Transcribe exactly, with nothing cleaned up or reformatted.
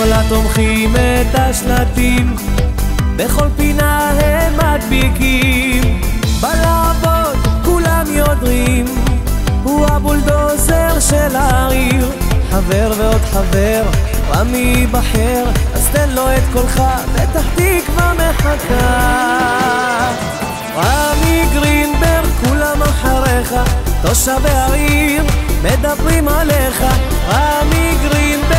כל התומכים את השלטים, בכל פינה הם מדביקים. בלעבוד כולם יודעים, הוא הבולדוזר של העיר. חבר ועוד חבר, רמי בחר, אז תן לו את קולך, פתח תקווה מחכה. רמי גרינברג כולם אחריך, תושבי העיר מדברים עליך. רמי גרינברג